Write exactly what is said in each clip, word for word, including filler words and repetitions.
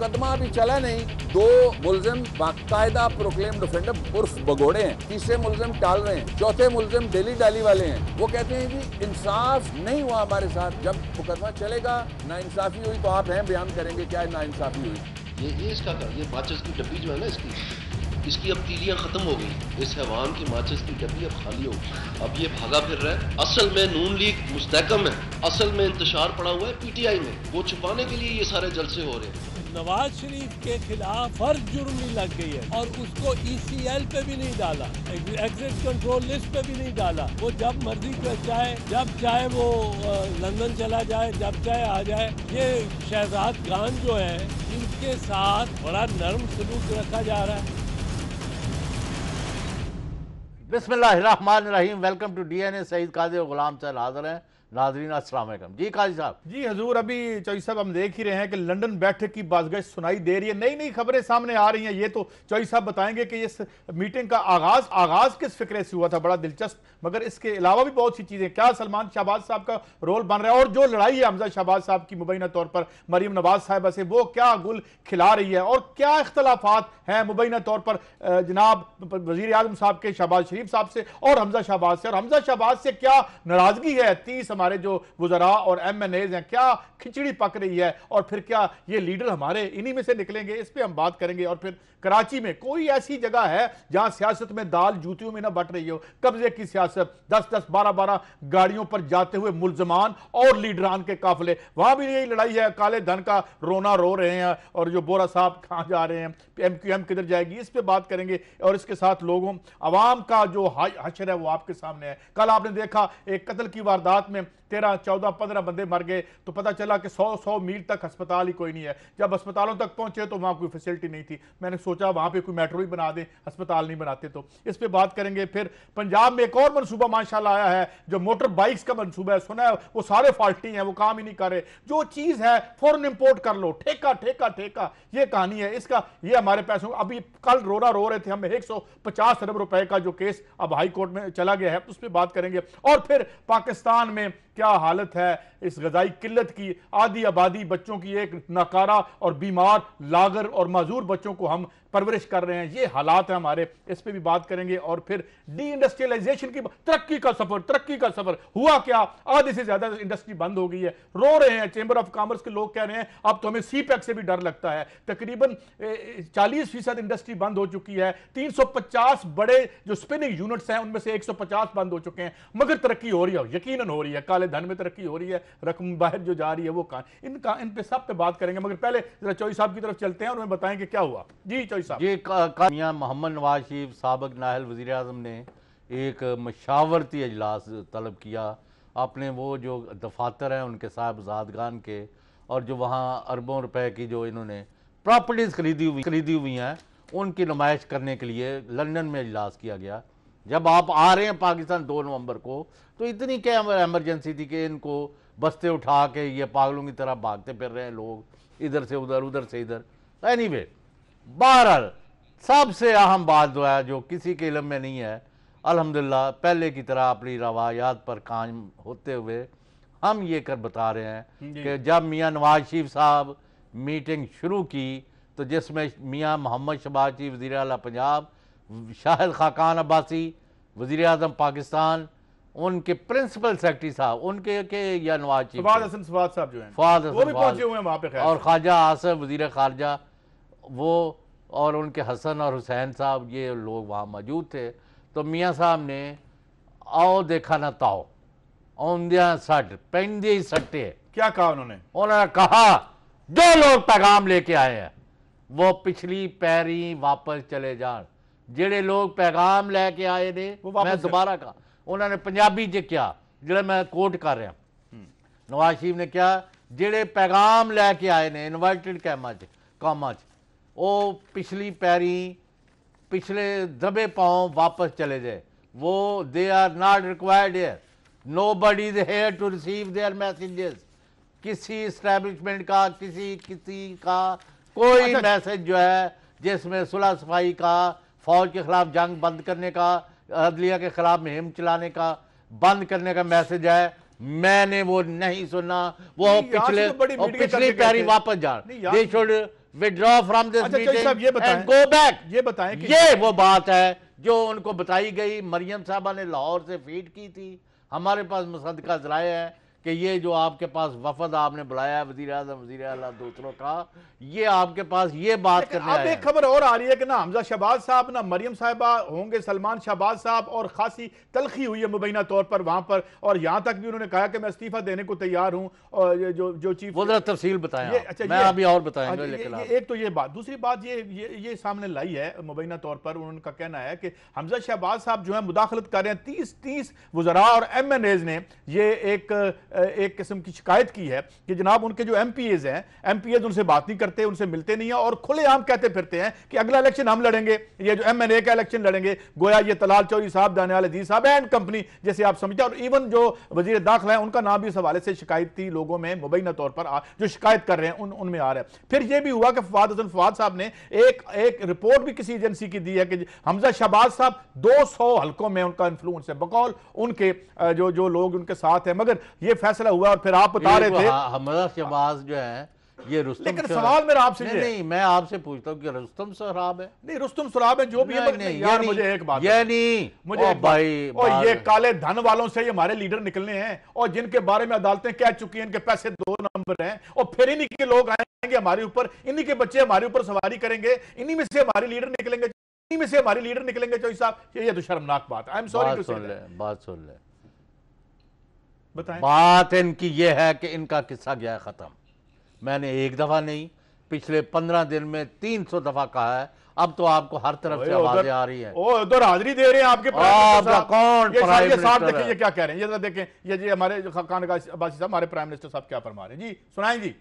मुकदमा अभी चला नहीं। दो मुलजिम बाकायदा प्रोक्लेम्ड ऑफेंडर उर्फ भगोड़े हैं, तीसरे मुलजिम टाल रहे हैं, चौथे मुलजिम डेली डाली वाले हैं। वो कहते हैं कि इंसाफ नहीं हुआ हमारे साथ। जब मुकदमा चलेगा, ना इंसाफी हुई तो आप हैं बयान करेंगे क्या ना इंसाफी हुई। ये ये इसका ये माचिस की डब्बी जो है ना, इसकी इसकी अब तीलियां खत्म हो गई। इस हैवान की माचिस की डब्बी अब खाली हो गई। अब ये भागा फिर रहा है। असल में नून लीग मुस्तहकम है, असल में इंतशार पड़ा हुआ है पीटीआई में। वो छुपाने के लिए ये सारे जलसे हो रहे हैं। नवाज शरीफ के खिलाफ हर जुर्म में लग गई है और उसको ईसीएल पे भी नहीं डाला, एग्जिट कंट्रोल लिस्ट पे भी नहीं डाला। वो जब मर्जी चाहे, जब चाहे वो लंदन चला जाए, जब चाहे आ जाए। ये शहजाद खान जो है, इनके साथ बड़ा नरम सलूक रखा जा रहा है। बिस्मिल्लाहिर्रहमानिर्रहीम। Welcome to DNA. Syed Qazi और गुलाम साहब हाजिर हैं। नाजरीन अस्सलाम वालेकुम। जी काजी साहब। जी हजूर, अभी चौधरी साहब हम देख ही रहे हैं कि लंदन बैठक की बाज़गश सुनाई दे रही है, नई नई खबरें सामने आ रही हैं। ये तो चौधरी साहब बताएंगे कि इस मीटिंग का आगाज आगाज किस फिक्रे से हुआ था, बड़ा दिलचस्प। मगर इसके अलावा भी बहुत सी चीजें, क्या सलमान शहबाज साहब का रोल बन रहा है, और जो लड़ाई है हमजा शहबाज साहब की मुबैना तौर पर मरीम नवाज साहिबा से, वो क्या गुल खिला रही है, और क्या इख्तलाफात हैं मुबैना तौर पर जनाब वजीर आजम साहब के शहबाज शरीफ साहब से और हमजा शहबाज से, और हमजा शहबाज से क्या नाराजगी है। तीस हमारे जो वज़रा और एम एन एज हैं, क्या खिचड़ी पक रही है, और फिर क्या ये लीडर हमारे इन्हीं में से निकलेंगे, इस पे हम बात करेंगे। और फिर कराची में कोई ऐसी जगह है जहां सियासत में दाल जूतियों में ना बट रही हो, कब्जे की सियासत, दस दस बारह बारह गाड़ियों पर जाते हुए मुल्जमान और लीडरान के काफिले, वहां भी यही लड़ाई है। काले धन का रोना रो रहे हैं, और जो बोरा साहब कहां जा रहे हैं, एम क्यू एम किधर जाएगी, इस पे बात करेंगे। और इसके साथ लोगों अवाम का जो हशर है वो आपके सामने है। कल आपने देखा एक कत्ल की वारदात में तेरह चौदह पंद्रह बंदे मर गए, तो पता चला कि सौ सौ मील तक अस्पताल ही कोई नहीं है। जब अस्पतालों तक पहुंचे तो वहां कोई फैसिलिटी नहीं थी। मैंने सोचा वहां पे कोई मेट्रो ही बना दें, अस्पताल नहीं बनाते। तो इस पे बात करेंगे। फिर पंजाब में एक और मनसूबा माशाल्लाह आया है, जो मोटर बाइक्स का मनसूबा है, सुना है वो सारे फाल्टी हैं, वो काम ही नहीं कर रहे। जो चीज है फौरन इंपोर्ट कर लो, ठेका ठेका ठेका, ये कहानी है इसका। ये हमारे पैसों, अभी कल रोना रो रहे थे हम, एक सौ पचास अरब रुपए का जो केस अब हाई कोर्ट में चला गया है, उस पर बात करेंगे। और फिर पाकिस्तान में क्या हालत है इस गजाई किल्लत की, आधी आबादी बच्चों की, एक नाकारा और बीमार लागर और माजूर बच्चों को हम परवरिश कर रहे हैं, ये हालात है हमारे, इस पे भी बात करेंगे। और फिर डी इंडस्ट्रियलाइजेशन की तरक्की का सफर, तरक्की का सफर हुआ क्या, आधे से ज्यादा इंडस्ट्री बंद हो गई है, रो रहे हैं। चैंबर ऑफ कॉमर्स के लोग कह रहे हैं अब तो हमें सी पैक से भी डर लगता है। तकरीबन चालीस फीसद इंडस्ट्री बंद हो चुकी है। तीन सौ पचास बड़े जो स्पिनिंग यूनिट्स हैं उनमें से एक सौ पचास बंद हो चुके हैं, मगर तरक्की हो रही है, यकीनन हो रही है। काले धन में तरक्की हो रही है, रकम बाहर जो जा रही है वो कहां, इनका इन पे सब पे बात करेंगे। मगर पहले जरा चौधरी साहब की तरफ चलते हैं और उन्हें बताएं कि क्या हुआ। जी चौधरी साहब। ये मियां मोहम्मद नवाज शरीफ साबिक नाहल वज़ीर आज़म ने एक मशावरती अजलास तलब किया। अपने वो जो दफातर हैं उनके साहबजादगान के, और जो वहाँ अरबों रुपए की जो इन्होंने प्रॉपर्टीज़ खरीदी हुई खरीदी हुई हैं, उनकी नुमाइश करने के लिए लंदन में अजलास किया गया। जब आप आ रहे हैं पाकिस्तान दो नवंबर को, तो इतनी क्या एमरजेंसी थी कि इनको बस्ते उठा के ये पागलों की तरह भागते फिर रहे हैं लोग, इधर से उधर उधर से इधर। एनीवे, बहरहाल सबसे अहम बात जो है, जो किसी के इल्म में नहीं है, अल्हम्दुलिल्लाह पहले की तरह अपनी रवायात पर कायम होते हुए हम ये कर बता रहे हैं कि जब मियां नवाज शरीफ साहब मीटिंग शुरू की, तो जिसमें मियां मोहम्मद शहबाज शरीफ वज़ीर आला पंजाब, शाहिद खाकान अब्बासी वज़ीर आज़म पाकिस्तान, उनके प्रिंसिपल सेक्रेटरी साहब उनके के या नवाज शरीफ फवाद हसन फवाद साहब जो हैं, फवाद वो भी पहुंचे हुए हैं वहां पे, और ख्वाजा आसिफ वज़ीर खारजा, वो और उनके हसन और हुसैन साहब, ये लोग वहाँ मौजूद थे। तो मियाँ साहब ने आओ देखा ना ताओ औंदिया सट पेंदी सट्टे, क्या कहा उन्होंने? उन्होंने कहा जो लोग पैगाम लेके आए हैं वो पिछली पैरी वापस चले जान। जेड़े लोग पैगाम लेके आए ने, मैं दोबारा कहा, उन्होंने पंजाबी च क्या, जेड़ा मैं कोट कर रहा, नवाज शरीफ ने क्या, जेड़े पैगाम लेके आए ने इन्वर्टेड कैमा च कामा च, वो पिछली पैरी पिछले दबे पाँव वापस चले जाए। वो they are not required here, nobody is here to receive their messages. किसी इस्टेब्लिशमेंट का, किसी किसी का कोई मैसेज जो है जिसमें सुलह सफाई का, फौज के खिलाफ जंग बंद करने का, अदलिया के खिलाफ मुहिम चलाने का, बंद करने का मैसेज है, मैंने वो नहीं सुना। वो पिछले तो पिछली पैरी वापस जान, they should withdraw from this अच्छा, मीटिंग साहब, ये बताएं, एंड गो बैक। ये बताएं कि ये वो बात है जो उनको बताई गई। मरियम साहबा ने लाहौर से फीड की थी, हमारे पास मुसद्दका ज़राए है कि ये जो आपके पास वफद आपने बुलाया है वज़ीर आज़म वज़ीर आला दूसरों का, ये आपके पास ये बात करने अब आए एक खबर और आ रही है कि ना हमजा शहबाज साहब ना मरियम साहिबा होंगे, सलमान शहबाज साहब, और खासी तलखी हुई है मुबैना तौर पर वहां पर, और यहां तक भी उन्होंने कहा कि मैं इस्तीफा देने को तैयार हूं। और ये जो जो चीफ वो जरा तफसील बताएं ये, आप। अच्छा, मैं ये, अभी और बताएंगे, ये, लेकिन ये, एक तो ये बात, दूसरी बात ये ये ये सामने लाई है मुबैना तौर पर, उनका कहना है कि हमजा शहबाज साहब जो है मुदाखलत कर रहे हैं। तीस तीस वज़रा और एम एन एज ने ये एक एक किस्म की शिकायत की है कि जनाब उनके जो एम पी एज हैं, एम पी एज उनसे बात नहीं करते, उनसे मिलते नहीं है, और खुलेआम कहते फिरते हैं कि अगला इलेक्शन हम लड़ेंगे, ये जो एम एन ए का इलेक्शन लड़ेंगे। गोया ये तलाल चौधरी साहब, दानियाल अजीज साहब एंड कंपनी जैसे आप समझते हैं। और इवन जो वजीर दाखिला है उनका नाम भी इस हवाले से शिकायत थी लोगों में मुबैना तौर पर, जो शिकायत कर रहे हैं उन उनमें आ रहा है। फिर यह भी हुआ कि फवाद हसन फवाद साहब ने एक एक रिपोर्ट भी किसी एजेंसी की दी है कि हमजा शहबाज साहब दो सौ हल्कों में उनका इन्फ्लुएंस है, बकौल उनके जो जो लोग उनके साथ हैं। मगर यह फैसला हुआ, और फिर आप बता रहे थे हमजा शहबाज जो है ये रुस्तम, लेकिन सवाल मेरा आपसे नहीं, नहीं मैं आपसे पूछता हूँ कि रुस्तम सराब है? नहीं, रुस्तम सराब है जो भी है, नहीं, यार नहीं, मुझे एक बात ये नहीं मुझे एक भाई, और ये काले धन वालों से हमारे लीडर निकलने हैं, और जिनके बारे में अदालतें कह चुकी हैं इनके पैसे दो नंबर हैं, और फिर इन्हीं के लोग आएंगे हमारे ऊपर, इन्हीं के बच्चे हमारे ऊपर सवारी करेंगे, इन्हीं में से हमारे लीडर निकलेंगे, इन्हीं में से हमारे लीडर निकलेंगे। चौधरी साहब, ये तो शर्मनाक बात है। I am sorry to say that. बात सुन ले, बताएं। बात इनकी यह है कि इनका किस्सा गया खत्म। मैंने एक दफा नहीं, पिछले पंद्रह दिन में तीन सौ दफा कहा है। अब तो आपको हर तरफ से आवाजें आ रही है। ओ उधर हाजिरी दे रहे हैं आपके प्राइम मिनिस्टर। कौन प्राइम मिनिस्टर? देखिए ये क्या कह रहे हैं, ये जरा देखें, ये जी हमारे खानका अब्बासी साहब, हमारे प्राइम मिनिस्टर साहब क्या फरमा रहे हैं जी, सुनाएं जी।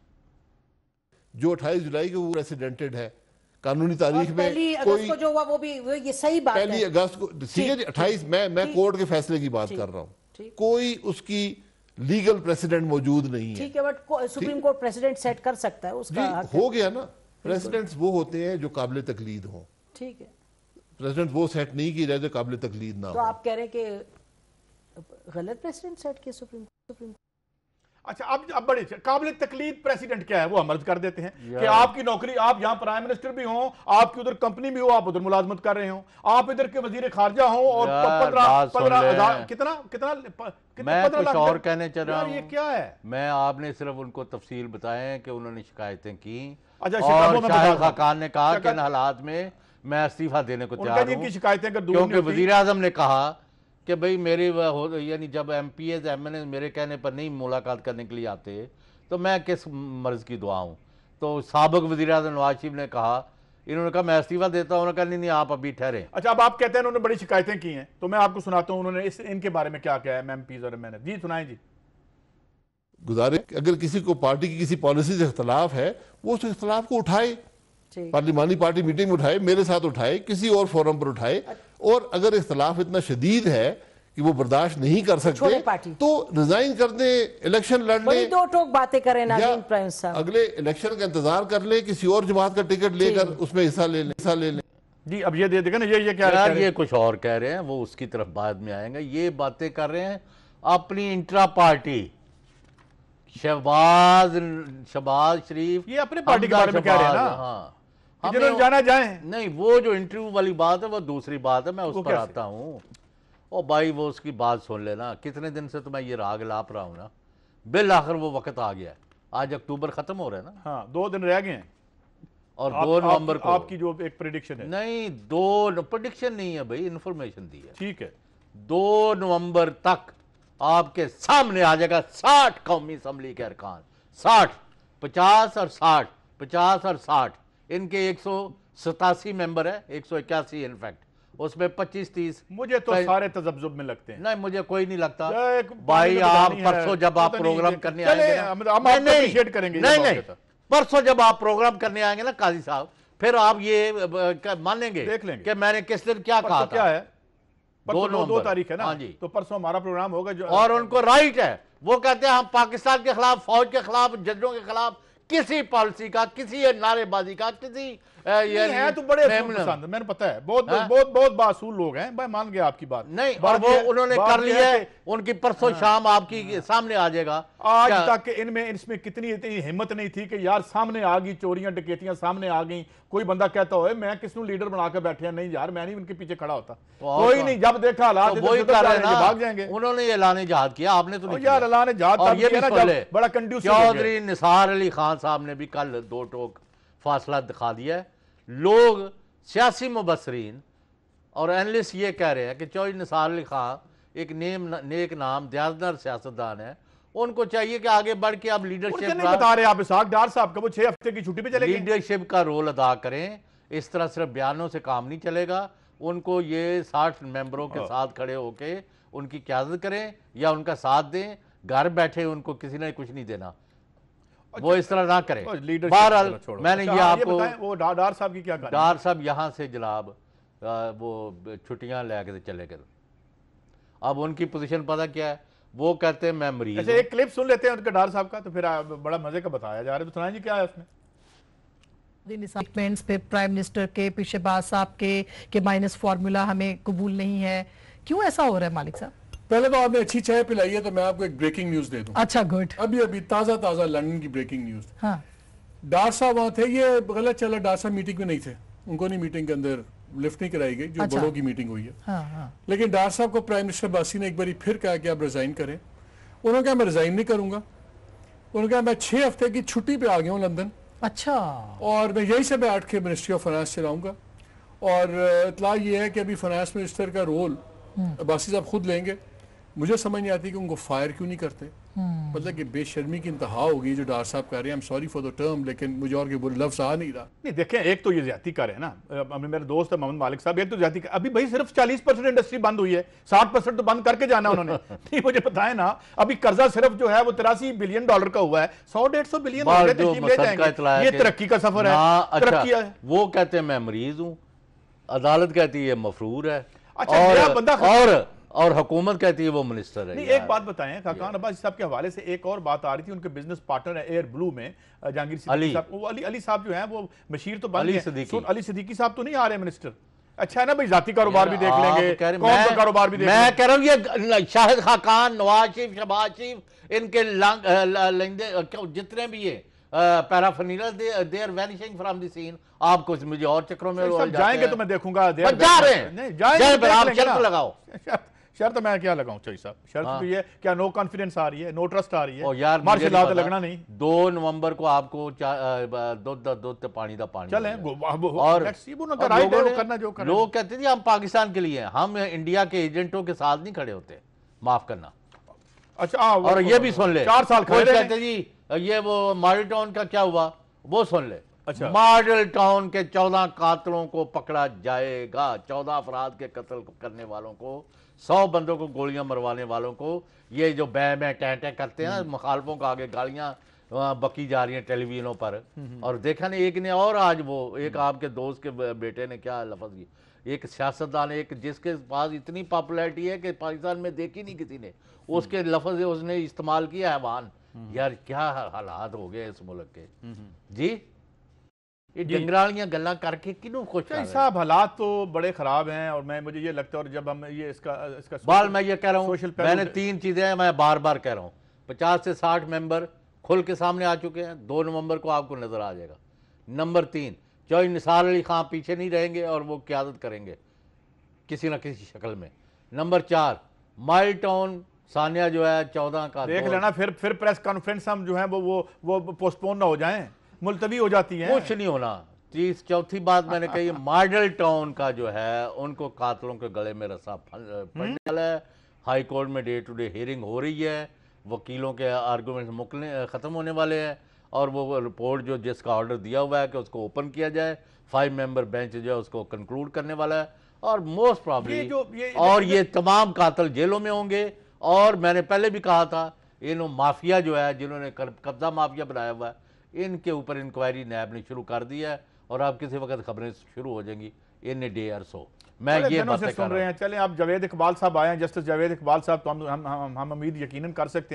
जो अट्ठाईस जुलाई को वो प्रेसिडेंटेड है, कानूनी तारीख में पहली अगस्त को जो हुआ वो भी ये सही बात है। पहली अगस्त को, ठीक है जी, अट्ठाईस मैं मैं कोर्ट के फैसले की बात कर रहा हूँ, कोई उसकी लीगल प्रेसिडेंट मौजूद नहीं है। ठीक है, but supreme court president set कर सकता है, उसका हो गया ना। प्रेसिडेंट्स वो होते हैं जो काबिल तकलीद हो। ठीक है, प्रेसिडेंट वो सेट नहीं की रहे जो काबिल तकलीद ना हो। तो आप कह रहे हैं कि गलत प्रेसिडेंट सेट किया सुप्रीम सुप्रीम अच्छा, अब अब बड़े काबिल तकलीद प्रेसिडेंट क्या है वो हम अर्ज कर देते हैं कि आपकी नौकरी, आप यहाँ प्राइम मिनिस्टर भी हो, आपकी उधर कंपनी भी हो, आप उधर मुलाजमत कर रहे हो, आप इधर के वजीर खारजा हो, और पंद्रह पंद्रह हजार कितना कितना मैं कुछ और कहने चल रहा हूँ। ये क्या है? मैं आपने सिर्फ उनको तफसील बताए कि उन्होंने शिकायतें की, अच्छा, और शाहिद खान ने कहा कि इन हालात में मैं इस्तीफा देने को तैयार हूँ, शिकायतें क्योंकि वजीर आजम ने कहा कि भाई मेरे यानी जब MPs M N A मेरे कहने पर नहीं मुलाकात करने के लिए आते तो मैं किस मर्ज की दुआ हूँ। तो साबिक वज़ीर आज़म नवाज शरीफ ने कहा, इन्होंने कहा मैं इस्तीफा देता हूँ, उन्होंने कहा नहीं नहीं आप अभी ठहरे। अच्छा, अब आप कहते हैं उन्होंने बड़ी शिकायतें की हैं, तो मैं आपको सुनाता हूँ उन्होंने इस इनके बारे में क्या क्या है एम पीज और एम एन ए। जी सुनाएं जी। गुजारिश, अगर किसी को पार्टी की किसी पॉलिसी से इख्तलाफ है वो उस इख्तलाफ को उठाए, पार्लिमानी पार्टी मीटिंग में उठाए, मेरे साथ उठाए, किसी और फोरम पर उठाए, और अगर इख्तलाफ इतना शदीद है कि वो बर्दाश्त नहीं कर सकते तो रिजाइन कर दे, इलेक्शन लड़ ले। दो टोक बातें करें नाज़रीन, प्राइम साहब अगले इलेक्शन का इंतजार कर ले, किसी और जमात का टिकट लेकर उसमें हिस्सा ले ले हिस्सा ले ले जी। अब ये दे देगा ना, ये ये क्या यार, ये कुछ और कह रहे हैं, वो उसकी तरफ बाद में आएंगे। ये बातें कर रहे हैं अपनी इंट्रा पार्टी, शहबाज शहबाज शरीफ, ये अपनी पार्टी के बारे में कह रहे हैं ना। हाँ, जिन्होंने जाना जाए। नहीं, वो जो इंटरव्यू वाली बात है वो दूसरी बात है, मैं उस पर आता हूँ। ओ भाई, वो उसकी बात सुन लेना। कितने दिन से तो मैं ये राग लाप रहा हूँ ना, बिल आखिर वो वक्त आ गया है। आज अक्टूबर खत्म हो रहा है ना। हाँ, दो दिन रह गए हैं, और दो नवंबर को आपकी जो एक प्रेडिक्शन है। नहीं, दो प्रेडिक्शन नहीं है भाई, इन्फॉर्मेशन दी है। ठीक है, दो नवंबर तक आपके सामने आ जाएगा साठ कौमी असम्बली के अरकान, साठ, पचास और साठ, पचास और साठ, इनके एक सौ सतासी मेंबर है, एक सौ इक्यासी इनफैक्ट, उसमें पच्चीस तीस। मुझे तो सारे तजब्जुब में लगते हैं। नहीं, मुझे कोई नहीं लगता भाई। आप परसों जब आप प्रोग्राम करने आएंगे करेंगे, नहीं नहीं परसों जब आप प्रोग्राम करने आएंगे ना काजी साहब, फिर आप ये मानेंगे देख लेंगे कि मैंने किस दिन क्या कहा था। क्या है, दो दो तारीख है ना। हाँ जी, तो परसों हमारा प्रोग्राम होगा जो, और उनको राइट है, वो कहते हैं हम पाकिस्तान के खिलाफ, फौज के खिलाफ, जजों के खिलाफ किसी पॉलिसी का, किसी नारेबाजी का, किसी ये है तो बड़े पसंद, मैंने पता है, बहुत बहुत बहुत बासूल लोग हैं, मैं मान गया आपकी बात। नहीं, और वो उन्होंने कर लिया है, उनकी परसों शाम आपकी सामने आ जाएगा आज तक इनमें इसमें कितनी इतनी हिम्मत नहीं थी कि यार सामने आ गई चोरियां डकैतियां सामने आ गई, कोई बंदा कहता हो मैं किसनू लीडर बना के बैठे हैं, नहीं यार मैं नहीं उनके पीछे खड़ा होता, कोई नहीं। जब देखा हालात तो वही कर रहे हैं ना, भाग जाएंगे। उन्होंने ऐलान जहाद किया, आपने तो नहीं यार ऐलान जहाद और ये भी सुन ले, बड़ा कंड्यूसिव चौधरी निसार अली खान साहब ने भी कल दो टोक फासला दिखा दिया है। लोग सियासी मुबसरीन और एनालिस्ट ये कह रहे हैं कि चौधरी निसार अली खान एक नेम नेक नाम दयानदार सियासतदान है, उनको चाहिए कि आगे बढ़ के आप लीडरशिप नहीं बता रहे आप इसाक डार साहब का वो छह हफ्ते की छुट्टी पे चले गए, लीडरशिप का रोल अदा करें। इस तरह सिर्फ बयानों से काम नहीं चलेगा, उनको ये साठ मेंबरों के साथ खड़े होके उनकी क़यादत करें या उनका साथ दें, घर बैठे उनको किसी ने कुछ नहीं देना, वो इस तरह ना करें। बहरहाल मैंने ये आपको वो डार साहब की क्या कहा, डार साहब यहाँ से जनाब वो छुट्टियां लेके चले गए। अब उनकी पोजीशन पता क्या है, वो कहते हैं मैं मरीज। अच्छा एक क्लिप सुन लेते हैं उनके डार साहब का, तो फिर बड़ा मजे का बताया जा रहा है, तो सुनाइए क्या है उसमें। स्टेटमेंट्स पे प्राइम मिनिस्टर के, पीर शहबाज साहब के कि माइनस फार्मूला हमें कबूल नहीं है, क्यों ऐसा हो रहा है मालिक साहब? पहले तो आपने अच्छी चाय पिलाई है, तो मैं आपको एक ब्रेकिंग न्यूज दे दूं। अच्छा गुड। अभी अभी ताजा ताजा लंदन की ब्रेकिंग न्यूज। हाँ। डार साहब वहां थे, ये गलत चला, डार साहब मीटिंग में नहीं थे, उनको नहीं मीटिंग के अंदर लिफ्ट नहीं कराई गई जो अच्छा। बड़ों की मीटिंग हुई है। हाँ, हाँ। लेकिन डार साहब को प्राइम मिनिस्टर बासी ने एक बार फिर कहा कि आप रिजाइन करें। उन्होंने कहा मैं रिजाइन नहीं करूंगा, उन्होंने कहा मैं छह हफ्ते की छुट्टी पे आ गया हूँ लंदन। अच्छा। और मैं यहीं से बैठ के मिनिस्ट्री ऑफ फाइनेंस चलाऊंगा, और इतला ये है कि अभी फाइनेंस मिनिस्टर का रोल बासी साहब खुद लेंगे। मुझे समझ नहीं आती कि उनको फायर क्यों नहीं करते, मतलब कि बेशर्मी की इंतहा होगी जो डार साहब कर रहे हैं। I am sorry for the term, लेकिन मुझे और के लफ्ज आ नहीं रहा। नहीं देखें, एक तो ये ज्यादती कर रहे हैं ना, अब मेरे दोस्त है मोहम्मद मालिक साहब, एक तो ज्यादती कर, अभी भाई सिर्फ चालीस परसेंट इंडस्ट्री बंद हुई है, साठ परसेंट तो बंद करके जाना उन्होंने। नहीं मुझे बताए ना, अभी कर्जा सिर्फ जो है वो तिरासी बिलियन डॉलर का हुआ है, सौ डेढ़ सौ बिलियन ले जाएंगे, ये तरक्की का सफर है, तरक्की है। वो कहते हैं मैं मरीज हूँ, अदालत कहती है मफरूर है, अच्छा और और हुकूमत कहती है वो मिनिस्टर है। नहीं एक बात बताएं, खाकान अब्बासी साहब के हवाले से एक और बात आ रही थी, उनके बिजनेस पार्टनर है एयर ब्लू में जहांगीर सिद्दीकी साहब, वो अली अली साहब जो हैं वो बशीर तो बन गए, अली सिद्दीकी साहब तो नहीं आ रहे मिनिस्टर। अच्छा है ना भाई, जाती कारोबार भी देख लेंगे, कौम का कारोबार भी देख लेंगे। मैं कह रहा हूँ ये शाहिद खाकान, नवाज शरीफ, शहबाज शरीफ, इनके जितने भी ये paraphernalia they are vanishing from the scene. आपको मुझे और चक्रों में जाएंगे तो मैं देखूंगा, जा रहे हैं, जाएंगे आप शर्त लगाओ। शर्त मैं क्या लगाऊं चौधरी साहब, शर्त हाँ। तो ये क्या नो कॉन्फिडेंस आ रही है, नो ट्रस्ट आ रही है, और यार मार्शल लॉ लगना नहीं। दो नवंबर को आपको दूध दा दूध पानी दा पानी चले और लोग कहते थे हम पाकिस्तान के लिए हैं, हम इंडिया के एजेंटों के साथ नहीं खड़े होते, माफ करना। अच्छा और ये भी सुन ले, चार साल कहते जी ये वो मॉडल टाउन का क्या हुआ, वो सुन ले। अच्छा। मॉडल टाउन के चौदह कातलों को पकड़ा जाएगा, चौदह अफराद के कत्ल करने वालों को, सौ बंदों को गोलियां मरवाने वालों को, ये जो बै बै टै टै करते हैं मुखालफों को आगे गालियां बकी जा रही हैं टेलीविजनों पर। और देखा नहीं, एक ने और आज वो एक आपके दोस्त के बेटे ने क्या लफ्ज की, एक सियासतदान, एक जिसके पास इतनी पॉपुलैरिटी है कि पाकिस्तान में देखी नहीं किसी ने, उसके लफ्ज उसने इस्तेमाल किया हैवान। यार क्या हालात हो गए इस मुल्क के जी, ये डंगरालियां गल्ला करके किन्हों खुश साहब, हालात तो बड़े खराब हैं। और मैं मुझे ये लगता है, और जब हम ये इसका इसका बाल मैं ये कह रहा हूँ, मैंने तीन चीजें मैं बार बार कह रहा हूँ, पचास से साठ मेंबर खुल के सामने आ चुके हैं, दो नवंबर को आपको नजर आ जाएगा। नंबर तीन, चौधरी निसार अली खान पीछे नहीं रहेंगे और वो क़यादत करेंगे किसी न किसी शक्ल में। नंबर चार, माइल टाउन सानिया जो है चौदह का देख लेना, फिर फिर प्रेस कॉन्फ्रेंस हम जो है वो वो वो पोस्टपोन ना हो जाएं, मुलतवी हो जाती है, कुछ नहीं होना। तीस चौथी बात मैंने कही, मॉडल टाउन का जो है उनको कातलों के गले में रस्सा पड़ने वाला है। हाई कोर्ट में डे टू डे हियरिंग हो रही है, वकीलों के आर्गूमेंट्स मुकने खत्म होने वाले हैं, और वो रिपोर्ट जो जिसका ऑर्डर दिया हुआ है कि उसको ओपन किया जाए, फाइव मेंबर बेंच जो है उसको कंक्लूड करने वाला है, और मोस्ट प्रॉब्ली और ये तमाम कातल जेलों में होंगे। और मैंने पहले भी कहा था, इन माफिया जो है जिन्होंने कब्जा माफिया बनाया हुआ है, इनके ऊपर इंक्वायरी नैब ने शुरू कर दी है, और अब किसी वक्त खबरें शुरू हो जाएंगी इन ए डे और सो। मैं ये बातें सुन रहे हैं। चले आप जावेद इकबाल साहब आए हैं, जस्टिस जावेद इकबाल साहब, तो हम हम हम उम्मीद यकीनन कर सकते हैं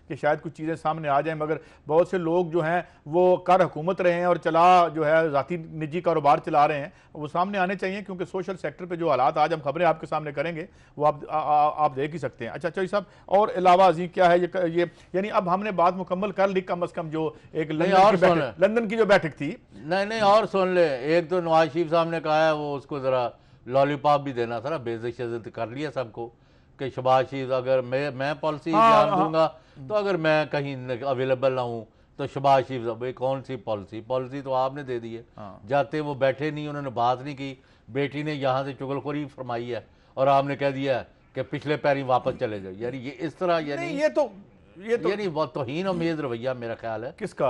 कि शायद कुछ चीज़ें सामने आ जाएं, मगर बहुत से लोग जो हैं वो कर हुकूमत रहे हैं और चला जो है ज़ाती निजी कारोबार चला रहे हैं, वो सामने आने चाहिए, क्योंकि सोशल सेक्टर पे जो हालात आज हम खबरें आपके सामने करेंगे वो आप आ, आ, आप देख ही सकते हैं। अच्छा चौधरी साहब, और अलावा अजीम क्या है ये ये यानी अब हमने बात मुकम्मल कर ली कम अज़ कम, जो एक लंदन की बैठक लंदन की जो बैठक थी। नहीं नहीं और सुन ले, एक तो नवाज शरीफ साहब ने कहा है वो उसको ज़रा लॉलीपॉप भी देना था ना, बेइज्जत कर लिया सबको कि शहबाज शरीफ अगर मैं मैं पॉलिसी हाँ, ध्यान हाँ, दूंगा तो अगर मैं कहीं अवेलेबल ना हूँ तो शहबाज शरीफ भाई कौन सी पॉलिसी पॉलिसी तो आपने दे दी है। हाँ। जाते वो बैठे नहीं, उन्होंने बात नहीं की, बेटी ने यहाँ से चुगलखोरी फरमाई है और आपने कह दिया है कि पिछले पैरी वापस चले जाओ। यानी ये इस तरह यानी ये तो ये तो यानी बहुत तौहीन अमेज रवैया मेरा ख्याल है किसका,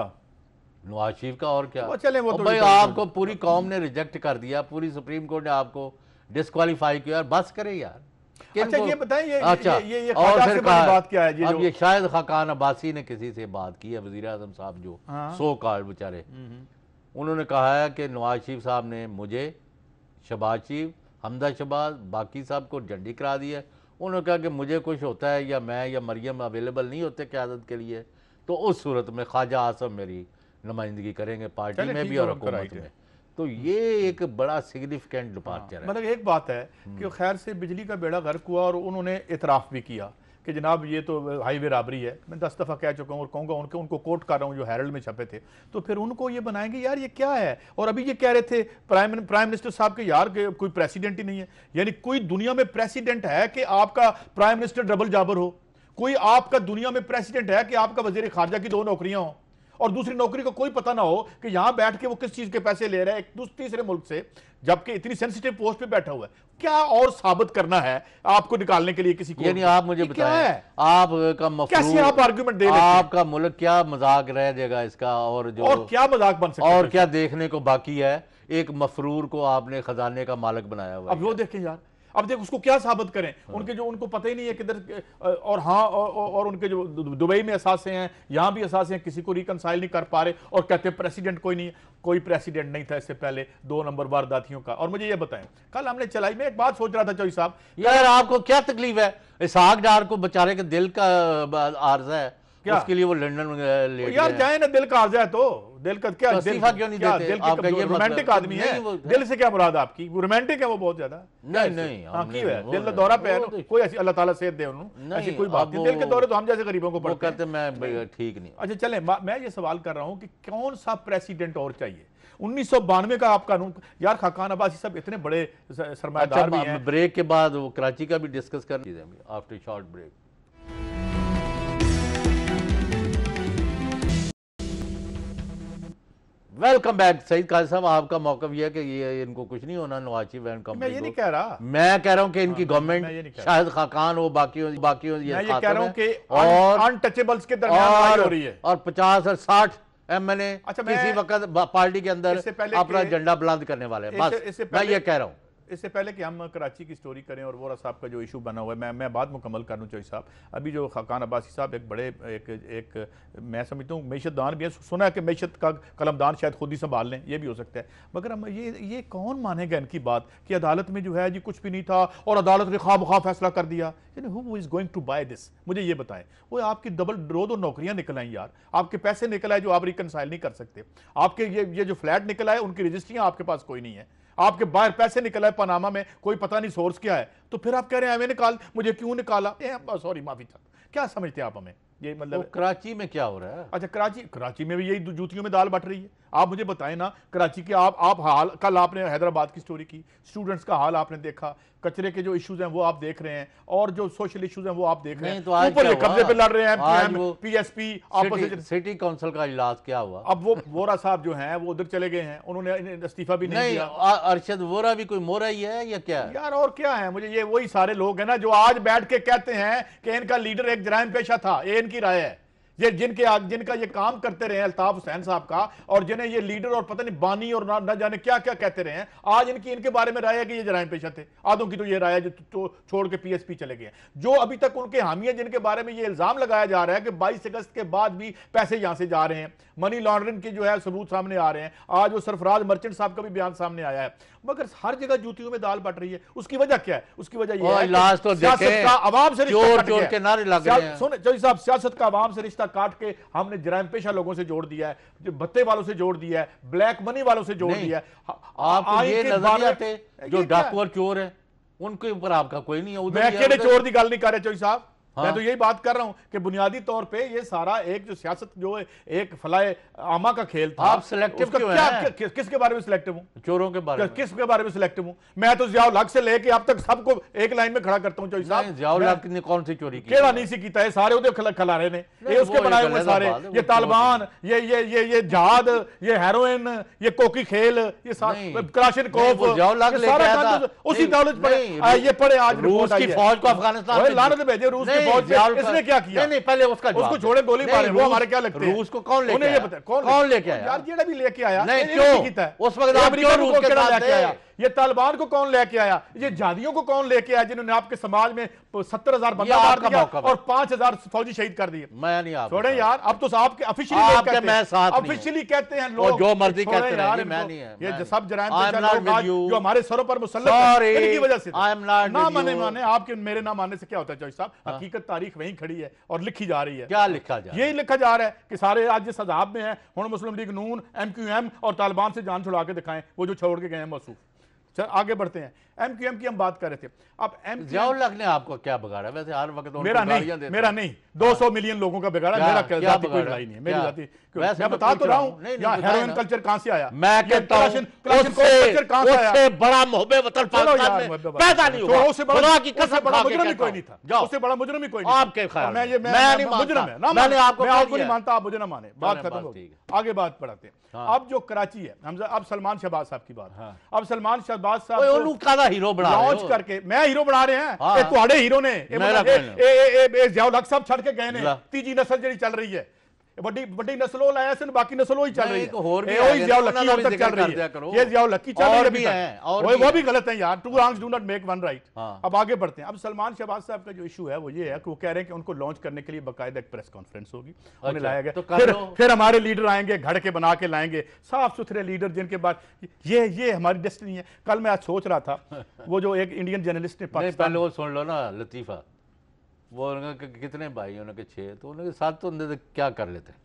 नवाज शरीफ का। और क्या वो चले वो तो भाई आपको पूरी कौम ने रिजेक्ट कर दिया, पूरी सुप्रीम कोर्ट ने आपको डिस्क्वालीफाई किया, यार बस करे यार। अच्छा ये बताएं ये अच्छा ये, ये, ये और फिर कहा, बात क्या है? ये अब जो... ये शायद खाकान अब्बासी ने किसी से बात की है, वजीर आजम साहब जो हाँ। सो कार्ड बेचारे, उन्होंने कहा है कि नवाज शरीफ साहब ने मुझे, शहबाज शरीफ, हमदा शहबाज, बाकी साहब को झंडी करा दी है। उन्होंने कहा कि मुझे कुछ होता है या मैं या मरियम अवेलेबल नहीं होते क़यादत के लिए तो उस सूरत में ख्वाजा आसम मेरी नुमाइंदगी करेंगे पार्टी में भी और हुकूमत में। तो ये एक बड़ा सिग्निफिकेंट डिपार्चर है। मतलब एक बात है कि खैर से बिजली का बेड़ा गर्क हुआ और उन्होंने इतराफ़ भी किया कि जनाब ये तो हाईवे राबरी है। मैं दस दफ़ा कह चुका हूँ और कहूँगा, उनके उनको कोट कर रहा हूँ जो हेरल्ड में छपे थे, तो फिर उनको ये बनाएंगे यार ये क्या है। और अभी ये कह रहे थे प्राइम प्राइम मिनिस्टर साहब के यार के कोई प्रेसिडेंट ही नहीं है। यानी कोई दुनिया में प्रेसिडेंट है कि आपका प्राइम मिनिस्टर डबल जाबर हो? कोई आपका दुनिया में प्रेसिडेंट है कि आपका वजीर खारजा की दो नौकरियां हो और दूसरी नौकरी को कोई पता ना हो कि यहां बैठ के वो किस चीज के पैसे ले रहा है एक तीसरे मुल्क से, जबकि इतनी सेंसिटिव पोस्ट पे बैठा हुआ है? क्या और साबित करना है आपको निकालने के लिए किसी को? यानी आप मुझे बताएं, आपका मफरूर, कैसे आप आर्गुमेंट दे रहे हैं? आपका मुल्क क्या मजाक रह जाएगा इसका? और जो और क्या मजाक बन सकता है और क्या देखने को बाकी है? एक मफरूर को आपने खजाने का मालिक बनाया हुआ है। अब वो देखें यार, अब देख उसको क्या साबित करें? उनके जो उनको पता ही नहीं है किधर, और हाँ और, और उनके जो दुबई में असासे हैं, यहाँ भी असासे हैं, किसी को रिकनसाइल नहीं कर पा रहे और कहते हैं प्रेसिडेंट कोई नहीं है। कोई प्रेसिडेंट नहीं था इससे पहले दो नंबर वारदातियों का। और मुझे ये बताएं, कल हमने चलाई, मैं एक बात सोच रहा था चौधरी साहब, यार आपको क्या तकलीफ है? इसहाक डार को बेचारे के दिल का आर्जा है, क्या? उसके लिए वो लंदन ले यार जाए ना, दिल का आर्जा है तो दिल का क्या, दिल क्यों नहीं देते? दिल आपका ये रोमांटिक आदमी है, दिल से क्या मुराद आपकी? रोमांटिक है वो बहुत ज्यादा? नहीं नहीं हाँ क्यों है, दिल का दौरा पे है, कोई ऐसी अल्लाह ताला सेहत दे उन्होंने, ऐसी कोई बात नहीं। दिल के दौरे तो हम जैसे गरीबों को पड़ते हैं। मैं ठीक नहीं। अच्छा चले, मैं ये सवाल कर रहा हूँ कि कौन सा प्रेसिडेंट और चाहिए? उन्नीस सौ बानवे का आप कानून, यार खाकान अब्बासी सब इतने बड़े सरमायादार भी हैं। ब्रेक के बाद वो कराची का भी डिस्कस कर लीजिए after short break. Welcome back. Saeed Qazi साहब, आपका मौका ये है कि ये इनको कुछ नहीं होना नवाज शरीफ एंड कंपनी। मैं ये नहीं कह रहा, मैं कह रहा हूँ कि इनकी गवर्नमेंट शायद खाकान हो, बाकी हो, बाकी हो, ये मैं ये कह रहा हूँ कि और अनटचेबल्स के दरमियान लड़ाई हो रही है और पचास और साठ एम एन ए अच्छा, किसी वक्त पार्टी के अंदर अपना झंडा बुलंद करने वाले हैं। बस मैं ये कह रहा हूँ। इससे पहले कि हम कराची की स्टोरी करें और वोरा साहब का जो इशू बना हुआ है, मैं मैं बात मुकम्मल कर लूँ चौधरी साहब। अभी जो खाकान अब्बासी साहब एक बड़े एक एक मैं समझता हूँ मैशतदान भी है, सुना है कि मैशत का कलमदान शायद खुद ही संभाल लें, ये भी हो सकता है। मगर हम ये ये कौन मानेगा इनकी बात कि अदालत में जो है जी कुछ भी नहीं था और अदालत ने ख्वाब ख्वाब फैसला कर दिया? Who is going to buy this? मुझे ये बताएं। वो आपकी डबल दो दो नौकरियां निकल आई यार, आपके पैसे निकल आए जो आप रिकनसाइल नहीं कर सकते, आपके ये ये जो फ्लैट निकल आए उनकी रजिस्ट्रियां आपके पास कोई नहीं है, आपके बाहर पैसे निकला है पनामा में, कोई पता नहीं सोर्स क्या है, तो फिर आप कह रहे हैं हमें निकाल, मुझे क्यों निकाला? सॉरी माफी चाहता। क्या समझते हैं आप हमें? ये मतलब कराची में क्या हो रहा है? अच्छा कराची कराची में भी यही जूतियों में दाल बट रही है। आप मुझे बताएं ना, कराची के आप आप हाल, कल आपने हैदराबाद की स्टोरी की, स्टूडेंट्स का हाल आपने देखा, कचरे के जो इश्यूज हैं वो आप देख रहे हैं, और जो सोशल इश्यूज हैं वो आप देख रहे हैं। तो आज ऊपर कब्जे पे लड़ रहे हैं पीएसपी, ऑपोजिशन। सिटी काउंसिल का इजलास क्या हुआ? अब वो वोरा साहब जो हैं वो उधर चले गए हैं, उन्होंने इस्तीफा भी नहीं दिया। अरशद वोरा भी कोई मोरा ही है या क्या है? यार और क्या है? मुझे ये वही सारे लोग हैं ना जो आज बैठ के कहते हैं कि इनका लीडर एक जराइम पेशा था। ये इनकी राय है ये जिनके जिनका ये काम करते रहे अल्ताफ हुसैन साहब का, और जिन्हें ये लीडर और पता नहीं बानी और ना, ना जाने क्या क्या कहते रहे हैं, आज इनकी इनके बारे में राय है कि ये जराइम पेशा थे। आधों की तो ये राय है जो तो छोड़ के पीएसपी चले गए। जो अभी तक उनके हामी हैं, जिनके बारे में ये इल्जाम लगाया जा रहा है कि बाईस अगस्त के बाद भी पैसे यहां से जा रहे हैं, मनी लॉन्ड्रिंग के जो है सबूत सामने आ रहे हैं। आज वो सरफराज मर्चेंट साहब का भी बयान सामने आया है, मगर हर जगह जूतियों में दाल बट रही है। उसकी वजह क्या है? उसकी वजह यह है लास्ट तो सियासत का आवाम से रिश्ता कट गया। के नारे लग रहे हैं। सुन चौधरी साहब, सियासत का आवाम से रिश्ता काट के हमने जराइम पेशा लोगों से जोड़ दिया है, जो भत्ते वालों से जोड़ दिया है, ब्लैक मनी वालों से जोड़ दिया है। आप ये नजरिया थे जो डाकू और चोर है उनके ऊपर आपका कोई नहीं है। मैं अकेले चोर की गल नहीं कर रहा चौधरी साहब, हाँ। मैं तो यही बात कर रहा हूं कि बुनियादी तौर पे ये सारा एक जो सियासत जो एक फलाए आमा का खेल था। आप सिलेक्टिव क्यों क्या, हैं? कि, किसके बारे में सिलेक्टिव हूं? चोरों के बारे में। किसके बारे में सिलेक्टिव हूं? मैं तो जियाउल हक से लेके अब तक सबको एक लाइन में खड़ा करता हूं चौधरी साहब। जियाउल हक ने कौन सी चोरी की? केड़ा नहीं सी कीता है, सारे उधर खिलारे ने, ये उसके बनाए हुए सारे, ये तालिबान, ये ये ये ये जहाद, ये हेरोइन, ये कोकी खेल, ये क्लाशनकोफ, उसी दौलत पर ये पड़े। आज रूस की फौज को अफगानिस्तान लानत भेजे, रूस की फौज क्या किया? नहीं, पहले उसका उसको छोड़े, गोली मारे, वो हमारे क्या लगते हैं? रूस को कौन लेके आया? कौन कौन लेके आया? यार जेड़ा भी लेके आया, नहीं क्यों? उस वक्त आप क्यों रूस के साथ लेके आया? ये तालिबान को कौन लेके आया? ये जहादियों को कौन लेके आया जिन्होंने आपके समाज में सत्तर हजार बंदा मार दिया और पांच हजार फौजी शहीद कर दिए? मैं नहीं आप छोड़े यार, अब तो आपके ऑफिशियली ऑफिशियली कहते हैं लोग, जो मर्जी कहते हैं, मैं नहीं है। ये सब जराइम जो हमारे सरों पर मुसल्लत है इनकी वजह से। ना माने माने आपके मेरे ना मानने से क्या होता है चौधरी साहब? हकीकत तारीख वहीं खड़ी है और लिखी जा रही है। क्या लिखा जा? यही लिखा जा रहा है कि सारे आज जिस अजाब में है, हुण मुस्लिम लीग नून, एम क्यू एम और तालिबान से जान छुड़ा के दिखाएं, वो जो छोड़ के गए हैं मौसूफ। चल आगे बढ़ते हैं। एम क्यू एम की हम बात कर रहे थे। अब एम जियाउल हक ने आपको क्या बिगाड़ा? वैसे हर वक्त मेरा नहीं, मेरा नहीं, दो सौ मिलियन लोगों का बिगाड़ा, मेरा क्या जाती कोई लड़ाई नहीं है, मेरी जाती। मैं बता तो रहा हूं, हेरोइन कल्चर कहां से आया? मैं कहता हूं उससे बड़ा मोहब्बे वतन पाकिस्तान में पैदा नहीं हुआ। उससे बड़ा की कसम, बड़ा मुजरिम ही कोई नहीं था, उससे बड़ा मुजरिम ही कोई नहीं। आपके ख्याल मैं ये मैं नहीं मुजरिम है ना, मैंने आपको आपको नहीं मानता, आप मुझे ना माने, बात खत्म हो गई। आगे बात बढ़ाते हैं। अब जो कराची है, हम अब सलमान शहबाज साहब की बात। अब सलमान शहबाज साहब कादा हीरो बना लॉन्च करके, मैं हीरो बना रहे हैं, ये तुम्हारे हीरो ने जियाउल हक साहब छड़ के गए ने। तीजी नस्ल जी चल रही है, बड़ी बड़ी नस्लों लाया से, बाकी नस्लों ही चल रही है। वही जियाउल हक की तक चल रही है, ये जियाउल हक की चल रही है, और वो भी गलत है यार। Two wrongs do not make one right. अब आगे बढ़ते हैं। अब सलमान शहबाज साहब का जो इशू है वो ये है कि वो कह रहे हैं कि उनको लॉन्च करने के लिए बाकायदा एक प्रेस कॉन्फ्रेंस होगी, उन्हें लाया गया। फिर फिर हमारे लीडर आएंगे, घर के बना के लाएंगे, साफ सुथरे लीडर जिनके बाद ये ये हमारी डेस्टिनी है। कल मैं आज सोच रहा था, वो जो एक इंडियन जर्नलिस्ट ने पाकिस्तान, पहले वो सुन लो ना लतीफा, वो उनके कितने भाई उनके छह, तो उनके साथ तो क्या कर लेते,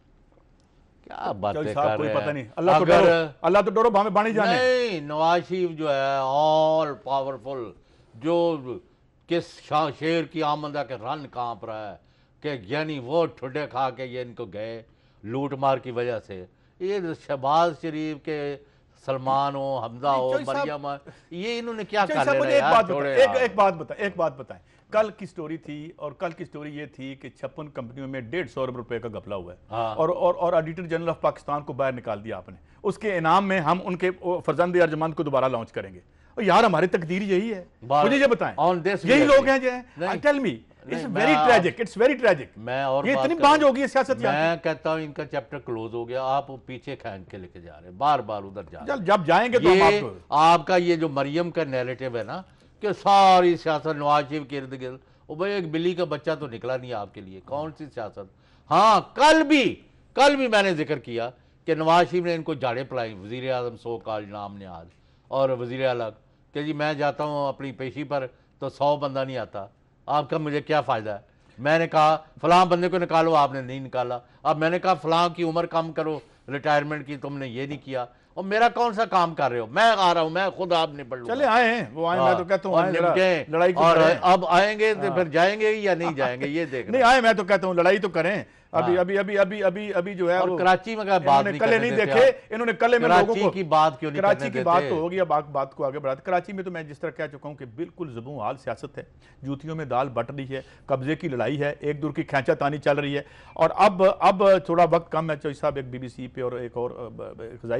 क्या बातें कर रहे हैं? पता नहीं, अल्लाह तो डरो, अल्लाह तो डरो, भावे बानी जाने। नहीं, नवाज शरीफ जो है ऑल पावरफुल, जो किस शेर की आमदा के रन कांप रहा है कि यानी वो ठुड्डे खा के ये इनको गए लूट मार की वजह से। ये शहबाज शरीफ के सलमान हो, हमजा हो, मरियम, ये इन्होंने क्या कर लिया? एक बात बता, एक बात बताएं। कल की स्टोरी थी, और कल की स्टोरी ये थी कि छप्पन कंपनियों में डेढ़ सौ अरब रुपए का घपला हुआ है। हाँ। और और और ऑडिटर जनरल ऑफ पाकिस्तान को बाहर निकाल दिया आपने। उसके इनाम में हम उनके फरजंद अर्जमंद को दोबारा लॉन्च करेंगे। और यार हमारी तकदीर यही है, मुझे ये बताएं, यही लोग हैं जो tell me, it's very tragic, it's very tragic. मैं और ये इतनी बांझ हो गई है सियासत। मैं कहता हूं इनका चैप्टर क्लोज हो गया, आप पीछे खींच के लेके जा रहे हैं, बार बार उधर जा रहे हैं। जब जाएंगे तो हम आपको, आपका ये जो मरियम का नैरेटिव है ना कि सारी सियासत नवाज शरीफ के इर्द गिर्द, वो भाई एक बिल्ली का बच्चा तो निकला नहीं आपके लिए, कौन सी सियासत। हाँ, कल भी कल भी मैंने जिक्र किया कि नवाज शरीफ ने इनको झाड़े पिलाई, वजीर आजम सो काल नाम ने आज, और वजीर अलग कि जी मैं जाता हूँ अपनी पेशी पर तो सौ बंदा नहीं आता, आपका मुझे क्या फ़ायदा है। मैंने कहा फलां बंदे को निकालो, आपने नहीं निकाला। अब मैंने कहा फलां की उम्र कम करो रिटायरमेंट की, तुमने ये नहीं किया। और मेरा कौन सा काम कर रहे हो? मैं आ रहा हूं, मैं खुद आप निपट लूंगा। चले आए हैं वो आए, मैं तो कहता हूँ लड़ाई, और अब आएंगे तो फिर जाएंगे या नहीं जाएंगे ये देख। नहीं आए, मैं तो कहता हूँ लड़ाई तो करें। अभी अभी अभी अभी अभी अभी जो है, और कराची में क्या बात नहीं कल नहीं देखे इन्होंने, कल में लोगों को की बात क्यों नहीं, कराची की बात तो होगी। अब बात को आगे बढ़ाते। कराची में तो मैं जिस तरह कह चुका हूं कि बिल्कुल ज़ुबान हाल सियासत है, जूतियों में दाल बट रही है, कब्जे की लड़ाई है, एक दूर की खींचातानी चल रही है। और अब अब थोड़ा वक्त कम है चौधरी साहब, एक बीबीसी पे और एक और ग़िज़ाई किल्लत के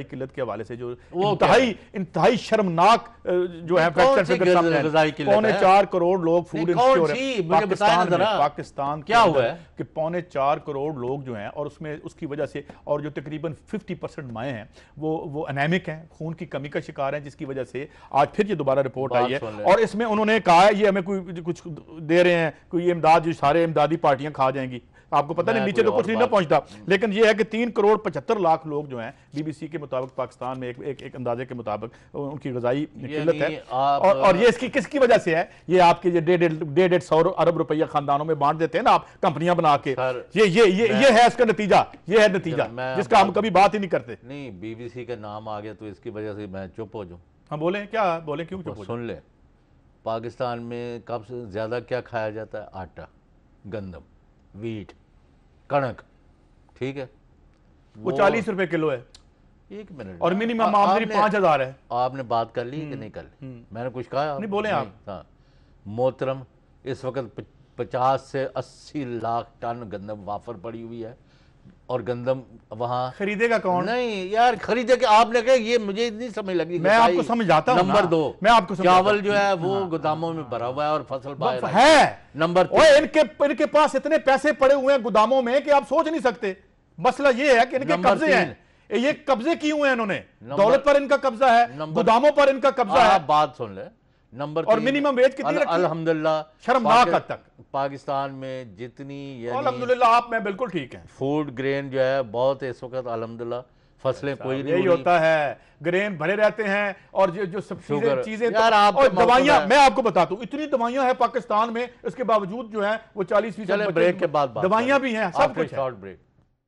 हवाले से जो इंतहाई इंतहाई शर्मनाक जो है पौने चार करोड़ लोग फूड पाकिस्तान में पाकिस्तान क्या हुआ है कि पौने चार करोड़ लोग जो हैं और उसमें उसकी वजह से और जो तकरीबन फिफ्टी परसेंट माएँ हैं वो वो एनेमिक हैं, खून की कमी का शिकार हैं, जिसकी वजह से आज फिर ये दोबारा रिपोर्ट आई है। और इसमें उन्होंने कहा है ये हमें कोई कुछ दे रहे हैं, कोई इमदाद जो सारे इमदादी पार्टियां खा जाएंगी, आपको पता नहीं नीचे तो कुछ नहीं ना पहुंचता, लेकिन ये है कि तीन करोड़ पचहत्तर लाख लोग जो हैं बीबीसी के मुताबिक पाकिस्तान में एक एक, एक अंदाजे के मुताबिक उनकी ग़िज़ाई किल्लत है। और, और ये इसकी किसकी वजह से है? ये आपके ये डेढ़ डेढ़ डेढ़ सौ अरब रुपया खानदानों में बांट देते हैं ना आप, कंपनियां बना के, ये ये ये ये है इसका नतीजा, ये है नतीजा जिसका हम कभी बात ही नहीं करते। नहीं, बीबीसी का नाम आ गया तो इसकी वजह से मैं चुप हो जाऊं। हाँ बोले, क्या बोले, क्यों चुप हो? सुन ले, पाकिस्तान में कब से ज्यादा क्या खाया जाता है? आटा, गंदम, वीट, कणक, ठीक है, वो चालीस रुपए किलो है। एक मिनट, और मिनिमम आमदनी पांच हजार है। आपने बात कर ली कि नहीं कर ली? मैंने कुछ कहा? नहीं बोले आप। हाँ, मोहतरम, इस वक्त पचास से अस्सी लाख टन गंदम वाफर पड़ी हुई है और गंदम वहाँ खरीदेगा कौन? नहीं यार, खरीदे के आपने कहा, ये मुझे नहीं समझ लगी। मैं आपको समझाता हूं। नंबर दो, मैं आपको चावल जो है वो गोदामों में भरा हुआ है और फसल बाहर है। नंबर तीन, इनके इनके पास इतने पैसे पड़े हुए हैं गोदामों में कि आप सोच नहीं सकते। मसला ये है कि इनके कब्जे हैं, ये कब्जे किए हुए हैं इन्होंने, दौलत पर इनका कब्जा है, गोदामों पर इनका कब्जा है। बात सुन ले, नंबर और मिनिमम वेज कितनी रखी? अल्हम्दुलिल्लाह शर्मनाक हद तक पाकिस्तान में जितनी, अल्हम्दुलिल्लाह आप मैं बिल्कुल ठीक है, फूड ग्रेन जो है बहुत इस वक्त अल्हम्दुलिल्लाह फसलें कोई नहीं, यही होता है, ग्रेन भरे रहते हैं और जो जो सब चीजें चीजें यार आप और दवाइयां, मैं आपको बताता हूं इतनी दवाइयां हैं पाकिस्तान में, इसके बावजूद जो है वो चालीस फीसद ब्रेक के बाद दवाइयां भी हैं, सब कुछ। Short break.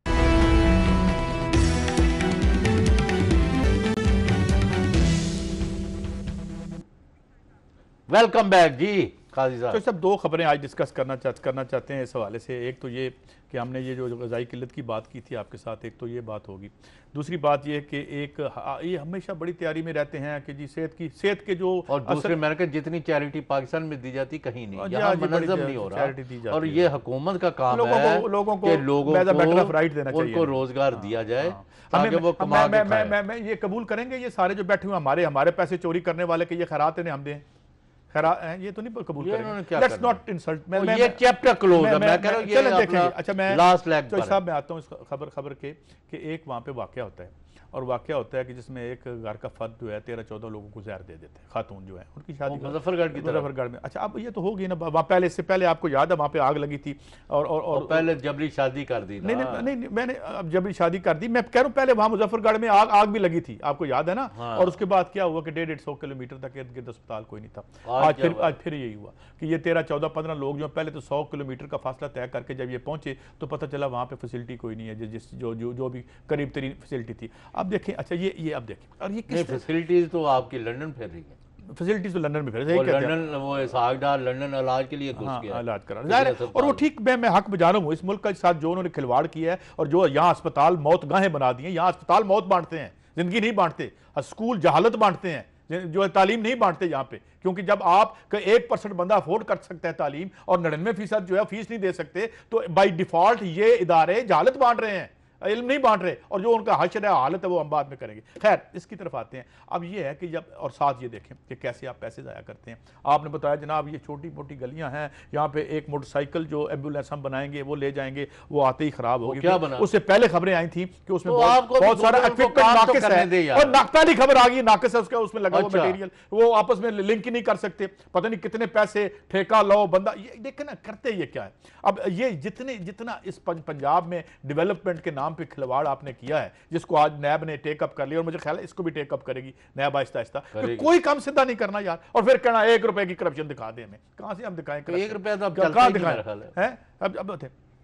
Welcome back ji Qazi साहब। तो सब दो खबरें आज डिस्कस करना चाह, करना चाहते हैं इस हवाले से। एक तो ये कि हमने ये जो ग़िज़ाई किल्लत की बात की थी आपके साथ, एक तो ये बात होगी। दूसरी बात ये कि एक ये हमेशा बड़ी तैयारी में रहते हैं कि जी सेहत की सेहत के जो, और दूसरे मैंने कहा जितनी चैरिटी पाकिस्तान में दी जाती कहीं नहीं, यहाँ मनज़्ज़म नहीं हो रहा। और ये हुकूमत का काम लोगों है को, लोगों को, लोगों को राइट देना चाहिए, उनको रोजगार दिया जाए ताकि वो कमा के खाएं। मैं मैं ये कबूल करेंगे ये सारे जो बैठे हुए हमारे हमारे पैसे चोरी करने वाले के ये खैरात इन्हें हम दें, खैरा ये तो नहीं कबूल करेंगे। Let's not insult. मैं ये चैप्टर क्लोज है, मैं कह रहा हूं ये देखेंगे। अच्छा मैं लास्ट लैग पर साहब मैं आता हूं इस खबर खबर के कि एक वहां पे वाकया होता है और वाकया होता है कि जिसमें एक घर का फर्द जो है तेरह चौदह लोगों को जहर दे देते हैं, खातून जो है उनकी शादी मुजफ्फरगढ़ की मुजफ्फरगढ़ में। अच्छा अब ये तो होगी ना, वहाँ पहले इससे पहले आपको याद है वहाँ पे आग लगी थी और और, और पहले जबरी शादी कर दी। नहीं नहीं नहीं मैंने अब जबरी शादी कर दी, मैं कह रहा हूँ पहले वहाँ मुजफ्फरगढ़ में आग आग भी लगी थी, आपको याद है ना। और उसके बाद क्या हुआ कि डेढ़ डेढ़ सौ किलोमीटर तक इर्द गिर्द अस्पताल कोई नहीं था। आज फिर आज फिर यही हुआ कि ये तेरह चौदह पंद्रह लोग जो पहले तो सौ किलोमीटर का फासला तय करके जब ये पहुंचे तो पता चला वहाँ पे फैसिलिटी कोई नहीं है, जिस जो जो जो भी करीब तरीन फैसिलिटी थी। अब देखें, अच्छा ये ये अब देखें, और ये किस फैसिलिटीज तो आपकी लंदन फिर रही है, फैसिलिटीज तो लंदन में फिर वो लंदन वो इसहाकडार लंदन इलाज के लिए घुस गया, इलाज करा जाहिर है। और वो ठीक मैं मैं हक बजा रहा हूँ इस मुल्क के साथ जो उन्होंने खिलवाड़ किया है और जो यहाँ अस्पताल मौत गाहें बना दी हैं। यहाँ अस्पताल मौत बांटते हैं, जिंदगी नहीं बांटते, स्कूल जहालत बांटते हैं, जो है तालीम नहीं बांटते यहाँ पे, क्योंकि जब आप एक परसेंट बंदा अफोर्ड कर सकता है तालीम और नड़िनवे फीसद जो है फीस नहीं दे सकते, तो बाई डिफॉल्ट ये इदारे जहालत बांट रहे हैं, इल्म नहीं बांट रहे, और जो उनका हशर है हालत है वो हम बाद में करेंगे। खैर इसकी तरफ आते हैं। अब ये है कि जब, और साथ ये देखें कि कैसे आप पैसे ज़ाया करते हैं। आपने बताया जनाब ये छोटी मोटी गलियां हैं, यहाँ पे एक मोटरसाइकिल जो एम्बुलेंस हम बनाएंगे वो ले जाएंगे, वो आते ही खराब होगी। क्या बना? उससे पहले खबरें आई थी कि उसमें बहुत सारा इक्विपमेंट नाकिस है और नाकताली खबर आ गई, नाकिस है उसका, उसमें लगा हुआ मटेरियल, वो आपस में लिंक ही नहीं कर सकते, पता नहीं कितने पैसे ठेका लो बंदा। ये देखे ना करते ये क्या है। अब ये जितने जितना इस पंजाब में डेवलपमेंट के नाम पे खिलवाड़ आपने किया है, जिसको आज नैब ने टेकअप कर लिया और मुझे ख्याल है इसको भी टेकअप करेगी नैब आहिस्ता आहिस्ता, तो कोई काम सीधा नहीं करना यार, और फिर कहना एक रुपए की करप्शन दिखा दे, हमें कहां से हम दिखाएं? एक रुपया तो कहां दिखाएं? अब अब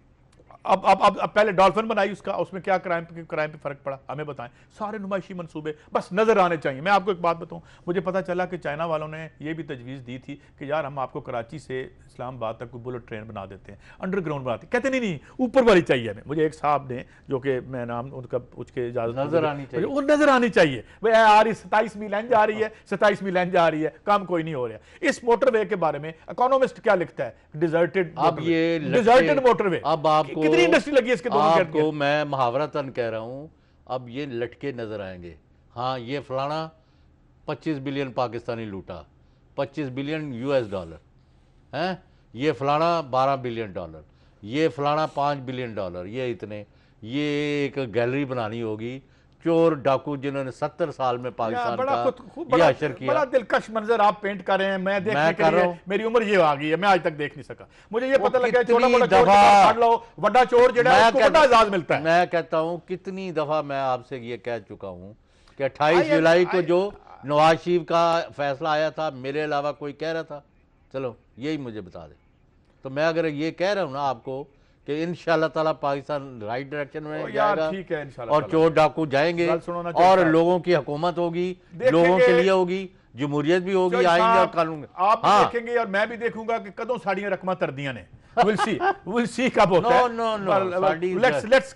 अब अब अब अब पहले डॉल्फिन बनाई उसका, उसमें क्या क्राइम पे क्राइम पे फर्क पड़ा, हमें बताएं। सारे नुमाइशी मंसूबे बस नजर आने चाहिए। मैं आपको एक बात बताऊं, मुझे पता चला कि चाइना वालों ने ये भी तजवीज़ दी थी कि यार हम आपको कराची से इस्लामाबाद तक कोई बुलेट ट्रेन बना देते हैं, अंडरग्राउंड बनाते हैं। कहते नहीं नहीं ऊपर वाली चाहिए हमें। मुझे एक साहब ने, जो कि मैं नाम उनका पूछ के इजाजत नजर आनी चाहिए, वो नजर आनी चाहिए भाई आ रही सताईस मील लाइन जा रही है, सताईस मील लाइन जा रही है, काम कोई नहीं हो रहा। इस मोटरवे के बारे में इकोनॉमिस्ट क्या लिखता है? डिजर्टेड, अब ये डिजर्टेड मोटरवे। अब आपको कितनी इंडस्ट्री लगी इसके? आपको मैं मुहावरतन कह रहा हूं, अब ये लटके नजर आएंगे। हाँ ये फलाना पच्चीस बिलियन पाकिस्तानी लूटा, पच्चीस बिलियन यूएस डॉलर हैं, ये फलाना बारह बिलियन डॉलर, ये फलाना पाँच बिलियन डॉलर, ये इतने, ये एक गैलरी बनानी होगी, चोर डाकू जिन्होंने सत्तर साल में पाकिस्तान बड़ा का खुद, खुद, बड़ा, ये अशर किया। बड़ा दिलकश मंजर आप पेंट कर रहे हैं, मैं देखने मैं के लिए मेरी उम्र ये आ गई है, मैं आज तक देख नहीं सका। मुझे ये पता लगा छोटा मोटा चोर पकड़ लो, बड़ा चोर जो है उसको बड़ा एजाज मिलता है। मैं कहता हूं कितनी दफा मैं आपसे ये कह चुका हूं कि अट्ठाईस जुलाई को जो नवाज शरीफ का फैसला आया था, मेरे अलावा कोई कह रहा था? चलो यही मुझे बता दे। तो मैं अगर ये कह रहा हूं ना आपको कि इंशाल्लाह ताला पाकिस्तान राइट डायरेक्शन में जाएगा, ठीक है इंशाल्लाह, और चोर डाकू जाएंगे और लोगों की हुकूमत होगी, लोगों के लिए होगी, जमहूरियत भी होगी, आएंगे और कानून। आप हाँ। देखेंगे और मैं भी देखूंगा कि कदों साड़ियां रकमा तरदियां ने। We'll see, we'll see कब होता है। No, no, no. Let's let's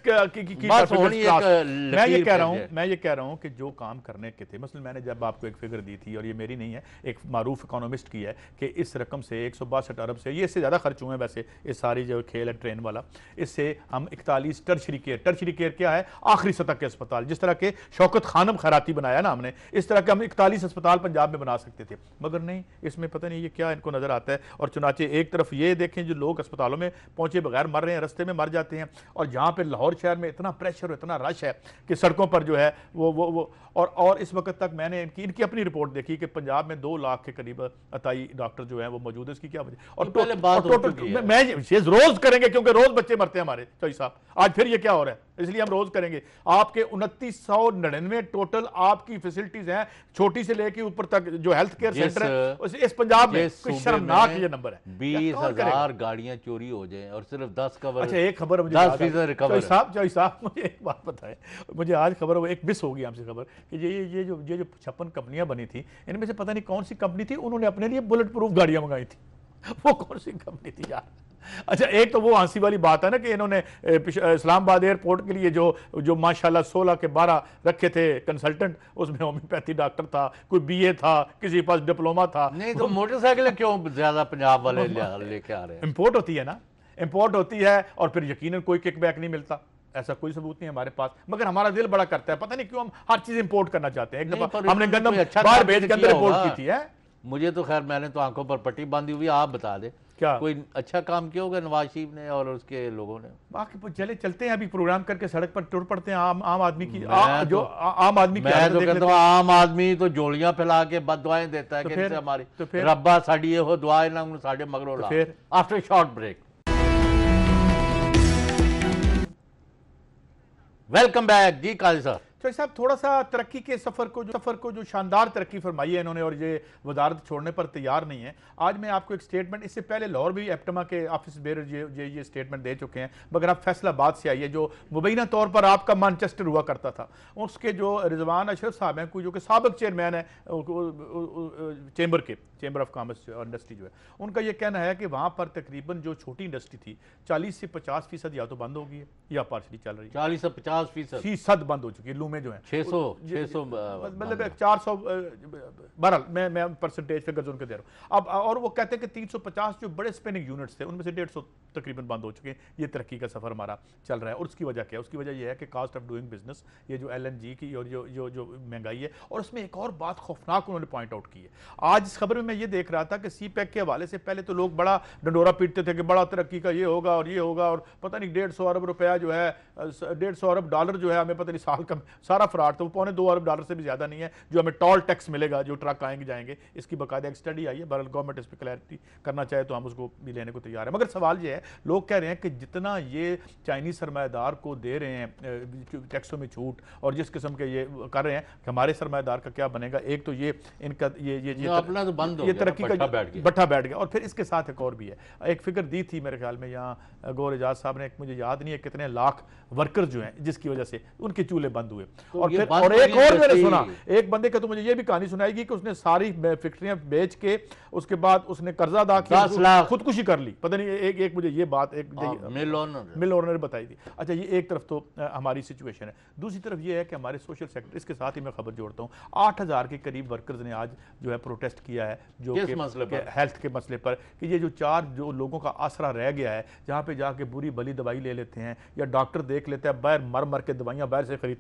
बस होनी एक मैं ये कह रहा हूँ मैं ये कह रहा हूँ कि जो काम करने के थे, मसलन मैंने जब आपको एक फिगर दी थी, और ये मेरी नहीं है, एक मारूफ इकोनॉमिस्ट की है, कि इस रकम से एक सौ बासठ अरब से, ये इससे ज़्यादा खर्च हुए हैं वैसे, इस सारी जो खेल है ट्रेन वाला, इससे हम इकतालीस टर्शरी केयर, टर्शरी केयर क्या है? आखिरी सतह के अस्पताल, जिस तरह के शौकत खानम खैराती बनाया ना हमने, इस तरह के हम इकतालीस अस्पताल पंजाब में बना सकते थे, मगर नहीं, इसमें पता नहीं ये क्या इनको नजर आता है। और चुनाचे एक तरफ ये देखें जो लोग अस्पतालों में पहुंचे बगैर मर रहे हैं, रास्ते में मर जाते हैं, और जहां पे लाहौर शहर में इतना प्रेशर और इतना रश है कि सड़कों पर जो है वो वो वो और और इस वक्त तक मैंने इनकी इनकी अपनी रिपोर्ट देखी कि पंजाब में दो लाख के करीब अताई डॉक्टर जो है वो मौजूद है। इसकी क्या वजह? और पहले बात टोटल मैं ये रोज करेंगे क्योंकि रोज बच्चे मरते हैं हमारे चौधरी साहब, आज फिर ये क्या हो रहा है, इसलिए हम रोज करेंगे। आपके उनतीस सौ नड़िनवे टोटल आपकी फैसिलिटीज हैं, छोटी से लेके ऊपर तक जो हेल्थ केयर सेंटर है इस पंजाब में, शर्मनाक ये नंबर है। बीस हजार गाड़ियां चोरी हो जाए और सिर्फ दस कवर। अच्छा एक खबर मुझे दस फीसद रिकवर। साहब चौधरी साहब मुझे एक बात बताएं, मुझे आज खबर एक मिस होगी हमसे खबर कि ये ये जो ये जो छप्पन कंपनियां बनी थी, इनमें से पता नहीं कौन सी कंपनी थी, उन्होंने अपने लिए बुलेट प्रूफ गाड़ियां मंगाई थी। वो कौन सी कंपनी थी यार? अच्छा एक तो वो हंसी वाली बात है ना कि इन्होंने इस्लामाबाद एयरपोर्ट के लिए जो जो माशाल्लाह सोलह के बारह रखे थे कंसल्टेंट, उसमें होम्योपैथी डॉक्टर था, कोई बीए था, किसी के पास डिप्लोमा था। नहीं तो मोटरसाइकिल क्यों ज्यादा पंजाब वाले लेके आ रहे हैं? इंपोर्ट होती है ना, इंपोर्ट होती है और फिर यकीनन कोई किकबैक नहीं मिलता, ऐसा कोई सबूत नहीं हमारे पास, मगर हमारा दिल बड़ा करता है, पता नहीं क्यों हम हर चीज इंपोर्ट करना चाहते हैं। एक दफा हमने गंदम बाहर भेज के अंदर इंपोर्ट की थी है। मुझे तो खैर मैंने तो आंखों पर पट्टी बांधी हुई, आप बता दे क्या कोई अच्छा काम किया होगा नवाज शरीफ ने और उसके लोगों ने? बाकी चले चलते हैं, अभी प्रोग्राम करके सड़क पर टुर पड़ते हैं आम आम आदमी की आ, जो आ, आम आदमी की मैं तो कहता हूं आम आदमी तो जोड़ियां फैला के बददुआएं देता है, तो कि हमारी तो रब्बा साड़ी हो दुआएं ना साढ़े मगरों ला। फिर after short break welcome back ji Qazi साहब। चौधरी साहब थोड़ा सा तरक्की के सफर को जो सफर को जो शानदार तरक्की फरमाई है इन्होंने, और ये वजारत छोड़ने पर तैयार नहीं है। आज मैं आपको एक स्टेटमेंट, इससे पहले लाहौर भी एप्टमा के ऑफिस बेरर ये ये ये स्टेटमेंट दे चुके हैं, मगर अब फैसलाबाद से आई है जो मुबैना तौर पर आपका मैनचेस्टर हुआ करता था। उसके जो रिजवान अशरफ साहब हैं, जो कि साबिक चेयरमैन है चेंबर के, चेंबर ऑफ कॉमर्स और इंडस्ट्री जो है, उनका यह कहना है कि वहाँ पर तकरीबन जो छोटी इंडस्ट्री थी चालीस से पचास फीसद या तो बंद हो गई है या पार्शली चल रही है। चालीस से पचास फीसद फीसद बंद हो चुकी है। लू में जो है छह सौ छह सौ मतलब चार सौ बहरहाल मैं मैं परसेंटेज फिगर्स उनके दे रहा हूँ अब। और वो कहते हैं कि तीन सौ पचास जो बड़े स्पिनिंग यूनिट्स थे उनमें से डेढ़ सौ तकरीबन बंद हो चुके हैं। ये तरक्की का सफर हमारा चल रहा है। और उसकी वजह क्या है? उसकी वजह यह है कि कास्ट ऑफ डूइंग बिजनेस, ये जो एल एन जी की और जो जो जो महंगाई है। और उसमें एक और बात खौफनाक उन्होंने पॉइंट आउट की है। आज इस खबर में मैं ये देख रहा था कि सी पैक के हवाले से पहले तो लोग बड़ा डंडोरा पीटते थे कि बड़ा तरक्की का ये होगा और ये होगा, और पता नहीं डेढ़ सौ अरब रुपया जो है, डेढ़ सौ अरब डॉलर जो है, हमें पता नहीं साल का सारा फ्रॉड, तो वो पौने दो अरब डॉलर से भी ज्यादा नहीं है जो हमें टोल टैक्स मिलेगा जो ट्रक आएंगे जाएंगे। इसकी बाकायदा एक स्टडी आई है, बहरहाल गवर्नमेंट इस पर क्लैरिटी करना चाहे तो हम उसको भी लेने को तैयार है। मगर सवाल ये है, लोग कह रहे हैं कि जितना ये चाइनीज सरमायादार को दे रहे हैं टैक्सों में छूट और जिस किस्म के ये कर रहे हैं कि हमारे सरमायादार का क्या बनेगा। एक तो ये इनका ये ये ये अपना तो बंद हो ये तरक्की का बट्ठा बैठ गया। और फिर इसके साथ एक और भी है, एक फिगर दी थी मेरे ख्याल में यहाँ गौर एजाज साहब ने, मुझे याद नहीं है कितने लाख वर्कर जो हैं जिसकी वजह से उनके चूल्हे बंद हुए। तो और फिर और एक और मैंने सुना, एक बंदे का तो मुझे ये भी कहानी सुनाएगी कि उसने सारी फैक्ट्रियां बेच के उसके बाद उसने कर्जा अदा किया, खुदकुशी कर ली। पता नहीं एक एक मुझे ये बात एक मिल ओनर मिल ओनर ने बताई थी। अच्छा ये एक तरफ तो हमारी सिचुएशन है, दूसरी तरफ ये है कि हमारे सोशल सेक्टर, इसके साथ ही मैं खबर जोड़ता हूँ, आठ हजार के करीब वर्कर्स ने आज जो है प्रोटेस्ट किया है जो कि हेल्थ के मसले पर, कि ये जो चार जो लोगों का आसरा रह गया है, जहाँ पे जाके बुरी भली दवाई ले लेते हैं या डॉक्टर देख लेते हैं, बाहर मर मर के दवाइयाँ बाहर से खरीदते हैं,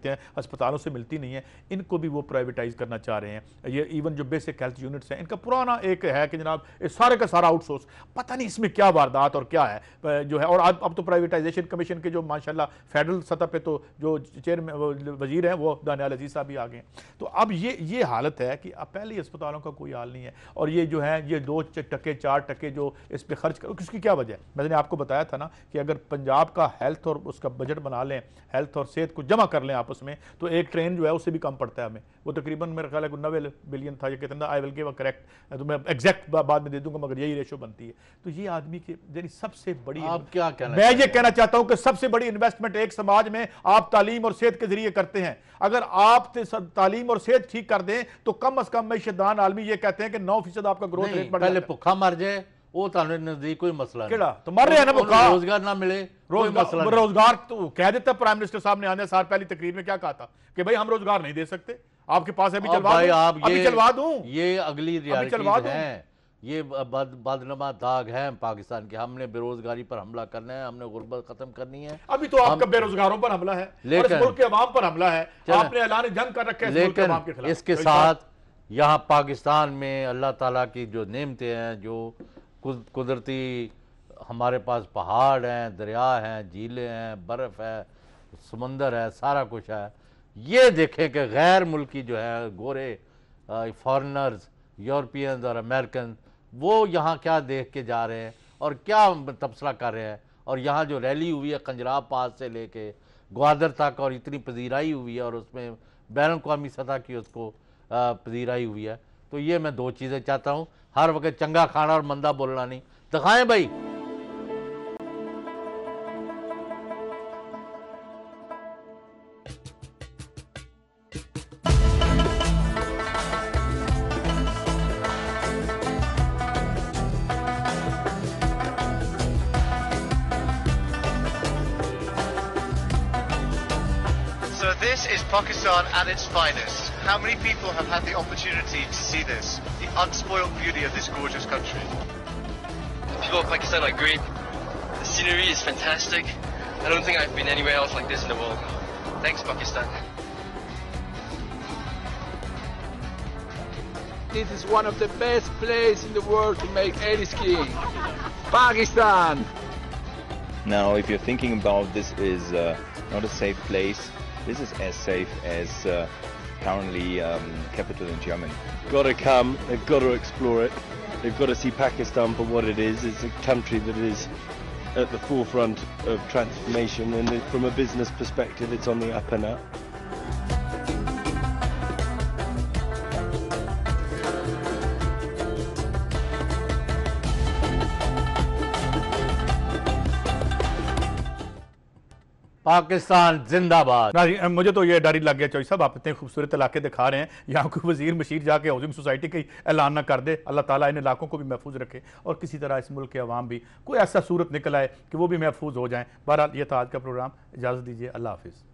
अस्पतालों से मिलती नहीं है, इनको भी वो प्राइवेटाइज करना चाह रहे हैं। ये इवन जो बेसिक हेल्थ यूनिट्स हैं, इनका पुराना एक है कि जनाब ये सारे का सारा आउटसोर्स, पता नहीं इसमें क्या वारदात और क्या है जो है। और अब अब तो प्राइवेटाइजेशन कमीशन के जो माशाल्लाह फेडरल सतह पे तो जो चेयरमैन वजीर हैं वो अनालिस्ट साहब भी आ गए। तो अब ये ये हालत है कि अब पहले अस्पतालों का कोई हाल नहीं है, और ये जो है ये दो टके चार टके जो इस पर खर्च कर, उसकी क्या वजह है? मैंने आपको बताया था ना कि अगर पंजाब का हेल्थ और उसका बजट बना लें, हेल्थ और सेहत को जमा कर लें आपस में, तो एक ट्रेन जो है उससे भी कम पड़ता है हमें। वो तकरीबन मेरे ख्याल है नब्बे बिलियन था, ये कितना, I will give a correct, तो मैं एग्जैक्ट बाद में दे दूंगा, मगर यही रेशो बनती है। तो ये आदमी की यानी सबसे बड़ी, आप क्या कहना मैं ये कहना चाहता हूं कि सबसे बड़ी इन्वेस्टमेंट एक समाज में आप तालीम और सेहत के जरिए करते हैं। अगर आप तालीम और सेहत ठीक कर दें तो कम अज कम मैशदान आलमी ये कहते हैं कि नौ फीसद आपका ग्रोथ रेट बढ़ पहले भुखा मर जाए वो ताने नजदीक कोई मसला नहीं, तो मर रहे हैं ना भुखा, रोजगार ना मिले रोजगार रोजगार तो कह देता प्राइम मिनिस्टर साहब ने आने साल पहली तकरीर में क्या कहा था कि भाई हम रोजगार नहीं दे सकते, आपके पास अभी चलवा दूं, आप अभी ये, चलवा दूं, ये अगली रियलिटीज हैं, ये बद, बदनमा दाग है पाकिस्तान के। हमने बेरोजगारी पर हमला करना है, हमने गुर्बत खत्म करनी है। अभी तो आपका बेरोजगारों पर हमला है और इस मुल्क के अवाम पर हमला है, आपने ऐलान जंग कर रखा है इस मुल्क के अवाम के खिलाफ। इसके साथ यहाँ पाकिस्तान में अल्लाह ताला की जो नेमतें हैं, जो कुदरती हमारे पास पहाड़ हैं, दरिया हैं, झीलें हैं, बर्फ़ है, समंदर है, सारा कुछ है, ये देखें कि गैर मुल्की जो है गोरे फॉरेनर्स, यूरोपियंस और अमेरिकन, वो यहाँ क्या देख के जा रहे हैं और क्या तबसरा कर रहे हैं। और यहाँ जो रैली हुई है खंजराब पास से लेके ग्वादर तक, और इतनी पजीराई हुई है, और उसमें बैन अवी सतह की उसको पजीराई हुई है। तो ये मैं दो चीज़ें चाहता हूँ, हर वक्त चंगा खाना और मंदा बोलना नहीं, दिखाएं भाई। So this is Pakistan at its finest. How many people have had the opportunity to see this? The unspoiled beauty of this gorgeous country. The people of Pakistan are great. The scenery is fantastic. I don't think I've been anywhere else like this in the world. Thanks, Pakistan. This is one of the best places in the world to make heli skiing. Pakistan! Now, if you're thinking about this is uh, not a safe place, this is as safe as uh, currently um, capital in Germany. Got to come, they've got to explore it. They've got to see Pakistan for what it is. It's a country that is at the forefront of transformation, and from a business perspective, it's on the up and up. Pakistan जिंदाबाद। मुझे तो ये डर ही लग गया चौधरी साहब, आप इतने खूबसूरत इलाके दिखा रहे हैं, यहाँ कोई वजीर मशीर जाके हाउसिंग सोसाइटी का ऐलान ना कर दे। अल्लाह ताला इन इलाकों को भी महफूज रखे और किसी तरह इस मुल्क के अवाम भी कोई ऐसा सूरत निकल आए कि वो भी महफूज हो जाएं। बहरहाल ये था आज का प्रोग्राम, इजाज़त दीजिए, अल्लाह हाफिज़।